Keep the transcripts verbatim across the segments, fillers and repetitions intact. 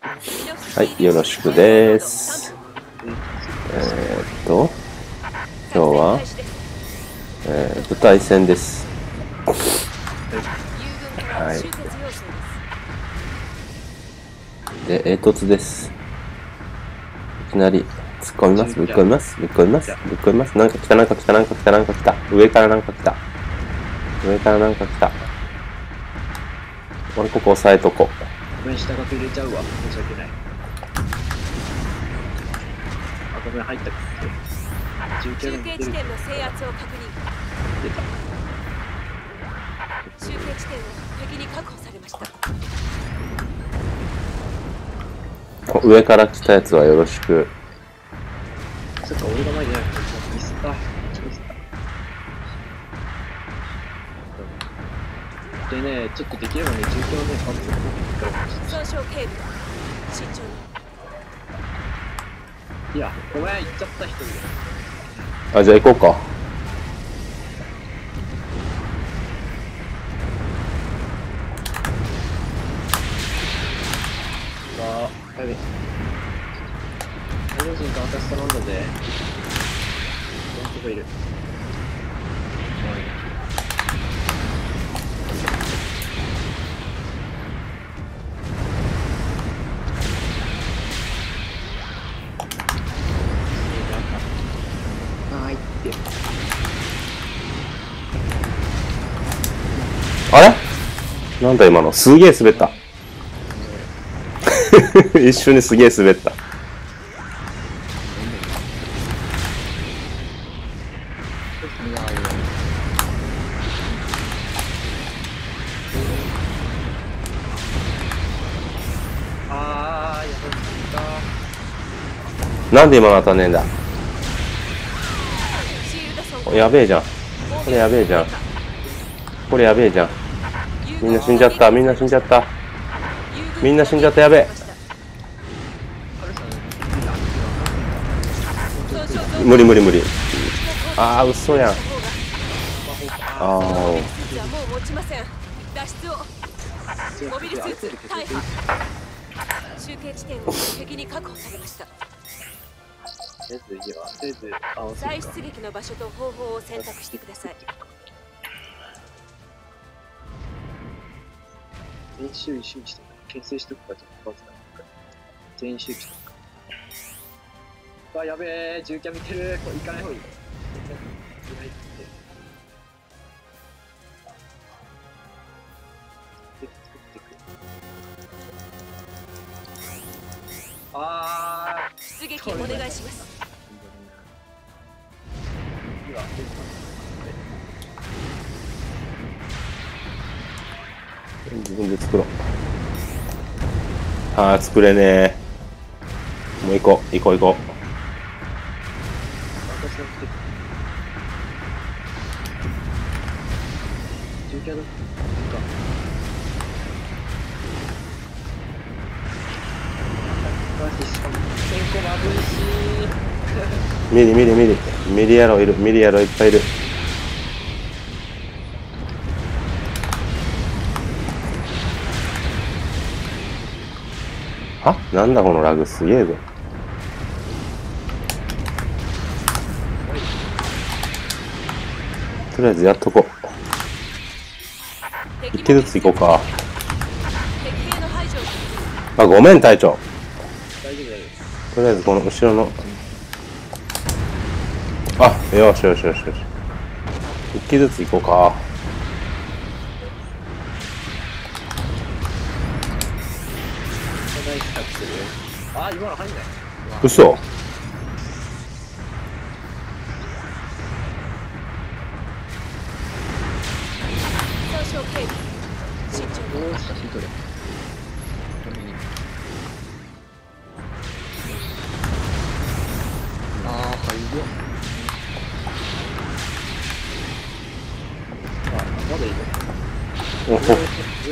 はい、よろしくです。えー、っと、今日は、えー、舞台戦です。はい。で、煙突です。いきなり突っ込みます。ぶっ込みます。ぶっ込みます。ぶっ込みます。なんか来た、なんか来た、なんか来た、なんか来た。上からなんか来た。上からなんか来た。俺ここ押さえとこう。 ごめん、下が入れちゃうわ。申し訳ない。あ、ごめん、入ったか。中継地点の制圧を確認。出た。 中継地点を敵に確保されました。 上から来たやつはよろしく。 そっか、俺が前じゃなくて、ミスった。ミスった。でね、ちょっとできればね、中継をね、パンツを取ってから損傷警備、慎重に。 いや、ごめん、行っちゃった人で。 あ、じゃあ行こうか。 あ、やべ。太陽人と私頼んだぜ。どんとこいる。 あれなんだ今の。すげえ滑った。一瞬ですげえ滑った。 あー、やばい。 なんで今の当たんねえんだ。やべえじゃん。これやべえじゃん。これやべえじゃん。みんな死んじゃった。みんな死んじゃった。みんな死んじゃった。やべえ。無理無理無理。あー、嘘やん。あー。 中継地点を敵に確保されました。再出撃の場所と方法を選択してください。 全員周囲周囲して牽制しとくか、ちょっとバズだ。全員周囲しておくか。あ、やべえ、重キャ見てる。これ行かない方がいい。あー、 出撃お願いします。 自分で作ろう。ああ、作れねえ。もう行こう、行こう行こう。ミリミリミリミリ野郎いる。ミリ野郎いっぱいいる。あ、なんだこのラグ、すげえぞ。とりあえずやっとこう。一機ずつ行こうか。あ、ごめん隊長。とりあえずこの後ろの。あ、よしよしよしよし。一機ずつ行こうか。 あ、今の入んない。 嘘。 あー、入るよ。あ、まだいいね。 おお。 上倒したらいいよ。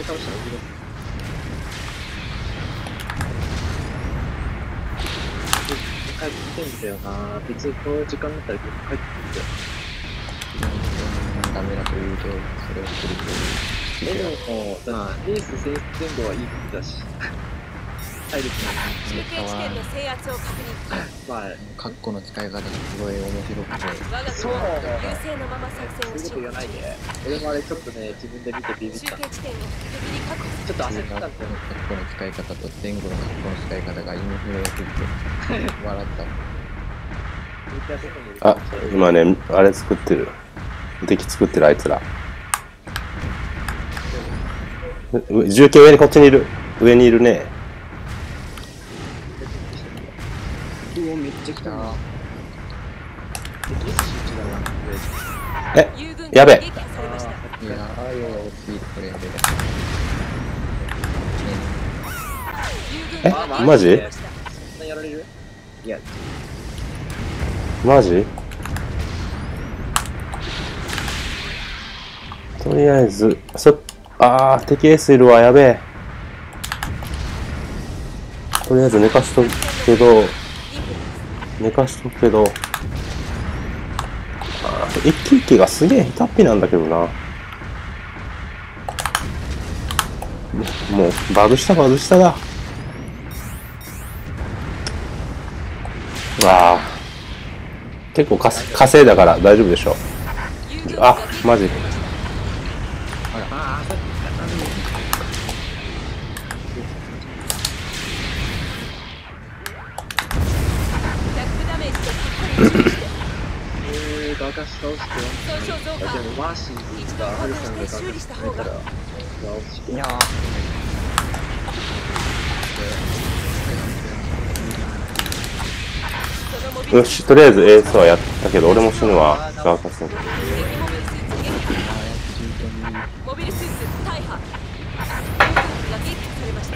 帰ってきてんだよな。別にこの時間だったら帰ってきてんだよ。ダメだというと、それをすると。え、でも、まあ、レース前後はいいことだし。 体力中継地点の制圧を確認。 まあ、 カッコの使い方がすごい面白くて、 我がそう軍は優勢のまま作戦をそういうこと言わない進行中。 で。俺もあれちょっとね、自分で見てビビった。 中継地点を敵に確保。 ちょっと焦中ったんだよ。 学校のカッコの使い方と前後のカッコの使い方がインフレすぎて笑った。 あ、今ね、あれ作ってる。敵作ってるあいつら。う重機上にこっちにいる。上にいるね。 うお、めっちゃ来たな。 え、 友軍やべえ撃破されました。 いやーよー、スピードこれやべえ。 え友軍がマジ撃破されました。 そんなやられる？ いや、 マジ？とりあえず、そ、あー、敵エースいるわ、やべえ。とりあえず寝かしとくけど、寝かしとくけど、あー一気一気がすげえ下手っぴなんだけどな。もう、バグしたバグしただ。わあ。結構かす稼いだから大丈夫でしょ。あ、マジ。 ダメージとしっかりしてえー、バカし倒して損傷増加。 でもマーシー一度がハルさんが交換して修理した方が。 倒していやそのモビルよし、とりあえずエースはやったけど、俺も死ぬわ。ガーカスに。 敵モビルスーツ撃破。モビルスーツ大破。航空機が撃破されました。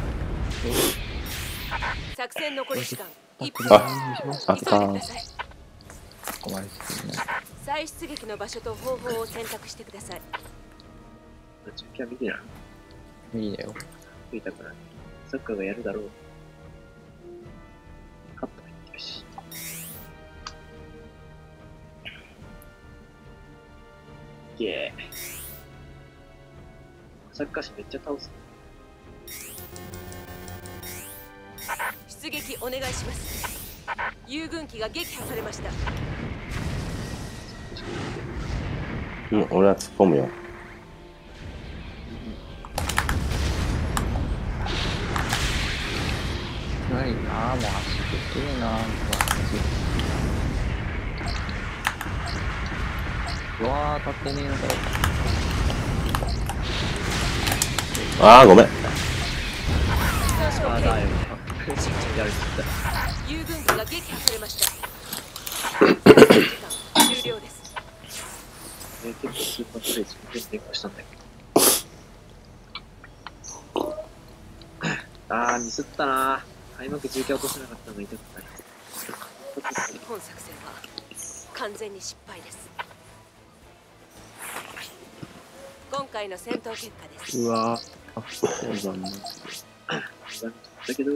作戦残り時間いっぷん。 あ、あっ急いでたください。 困りすぎない。 再出撃の場所と方法を選択してください。 中継は見てない。 無理だよ。 見たくない。サッカーがやるだろう。カット入ってるし。イエーイ。サッカー師めっちゃ倒す。 出撃お願いします。友軍機が撃破されました。 うん、俺は突っ込むよ。 ないなぁ、もう足できるなぁ、うわー、立ってねえのかよ。 あー、ごめん。 あ、だよ。やる友軍機が撃破されました。時間終了です。 えー、結構スーパートレイジで成功したんだけど。あー、ミスったなー。開幕じゅうき落とせなかったのが痛くない。 本作戦は完全に失敗です。今回の戦闘結果です。 うわー、あ、そうだね。 だけど、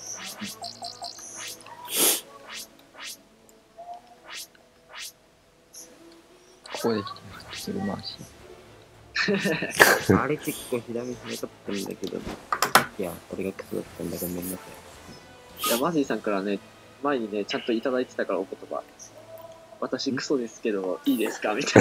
ここで来てする回し。 あれ結構ひらめきなかったんだけど、さっきは俺がクソだったんだ、ごめんなさい。 いや、マジーさんからね、前にね、ちゃんといただいてたからお言葉。私クソですけど、いいですかみた